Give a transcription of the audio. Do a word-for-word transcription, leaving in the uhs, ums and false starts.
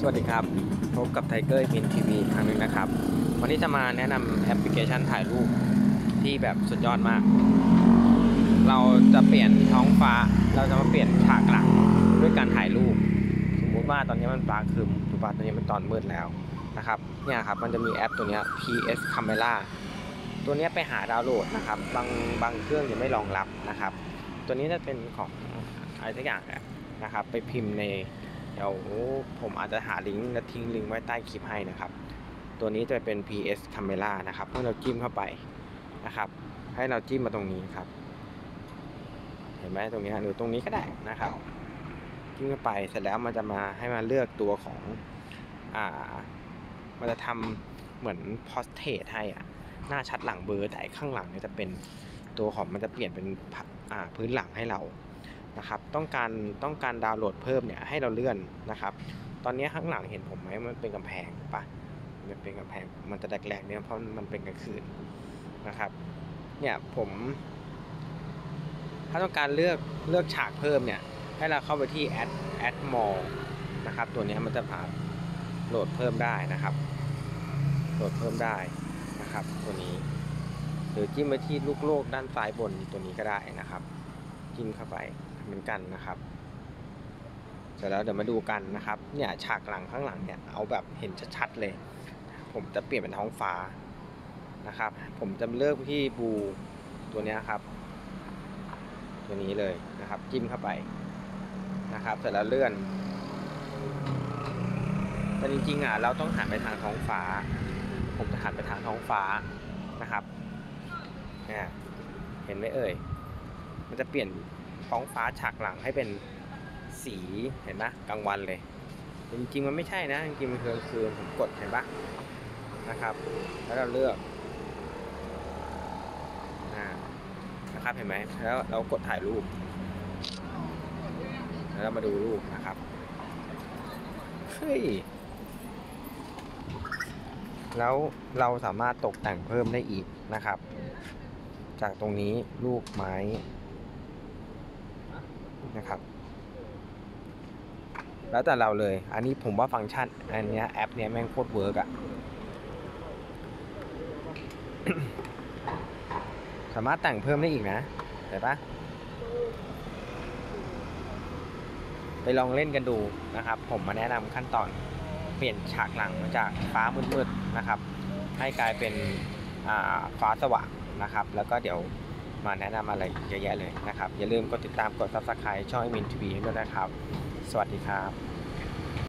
วัสดีครับพบกับไทเกอร์มินทีวีครั้งหนึ่งนะครับวันนี้จะมาแนะนำแอปพลิเคชันถ่ายรูปที่แบบสุดยอดมากเราจะเปลี่ยนท้องฟ้าเราจะมาเปลี่ยนฉากหลังด้วยการถ่ายรูปสมมุติว่าตอนนี้มันฟ้าครึมถูกป่ะตอนนี้มันตอนมืดแล้วนะครับเนี่ยครับมันจะมีแอปตัวนี้ พี เอส Camera ตัวนี้ไปหาดาวน์โหลดนะครับบางบางเครื่องยังไม่รองรับนะครับตัวนี้จะเป็นของอะไรสักอย่างนะครับไปพิมพ์ในเดี๋ยวผมอาจจะหาลิงก์และทิ้งลิงก์ไว้ใต้คลิปให้นะครับตัวนี้จะเป็น พี เอส Camera นะครับเมื่อเราจิ้มเข้าไปนะครับให้เราจิ้มมาตรงนี้ครับเห็นไหมตรงนี้หรือตรงนี้ก็ได้นะครับจิ้มเข้าไปเสร็จแล้วมันจะมาให้มาเลือกตัวของอ่ามันจะทำเหมือนพอสเทรตให้อ่ะหน้าชัดหลังเบอร์แต่ข้างหลังเนี่ยจะเป็นตัวของมันจะเปลี่ยนเป็นอ่าพื้นหลังให้เรานะครับต้องการต้องการดาวน์โหลดเพิ่มเนี่ยให้เราเลื่อนนะครับตอนนี้ข้างหลังเห็นผมไหมมันเป็นกำแพงปะมันเป็นกำแพงมันจะแหลกๆเนี่ยเพราะมันเป็นกลางคืนนะครับเนี่ยผมถ้าต้องการเลือกเลือกฉากเพิ่มเนี่ยให้เราเข้าไปที่ add add more นะครับตัวนี้มันจะพาโหลดเพิ่มได้นะครับโหลดเพิ่มได้นะครับตัวนี้หรือจิ้มไปที่ลูกโลกด้านซ้ายบนตัวนี้ก็ได้นะครับจิ้มเข้าไปเหมือนกันนะครับเสร็จแล้วเดี๋ยวมาดูกันนะครับเนี่ยฉากหลังข้างหลังเนี่ยเอาแบบเห็นชัดๆเลยผมจะเปลี่ยนเป็นท้องฟ้านะครับผมจะเลือกที่บูตัวนี้ครับตัวนี้เลยนะครับจิ้มเข้าไปนะครับเสร็จแล้วเลื่อนแต่จริงๆอ่ะเราต้องหันไปทางท้องฟ้าผมจะหันไปทางท้องฟ้านะครับเนี่ยเห็นไหมเอ่ยมันจะเปลี่ยนท้องฟ้าฉากหลังให้เป็นสีเห็นไหมกลางวันเลยจริงๆมันไม่ใช่นะจริงๆมันคือกลางคืนผมกดเห็นปะนะครับแล้วเราเลือกนะครับเห็นไหมแล้วเรากดถ่ายรูปแล้วเรามาดูรูปนะครับเฮ้ยแล้วเราสามารถตกแต่งเพิ่มได้อีกนะครับจากตรงนี้รูปไม้นะครับแล้วแต่เราเลยอันนี้ผมว่าฟังก์ชันอันนี้แอปเนี้ยแม่งโคตรเวิร์กอะสามารถแต่งเพิ่มได้อีกนะเห็นปะไปลองเล่นกันดูนะครับผมมาแนะนำขั้นตอนเปลี่ยนฉากหลังมาจากฟ้ามืดๆนะครับให้กลายเป็นฟ้าสว่างนะครับแล้วก็เดี๋ยวมาแนะนำอะไรเยอะแยะเลยนะครับอย่าลืมกดติดตามกด ซับสไครบ์ ช่องมินทีวีด้วยนะครับสวัสดีครับ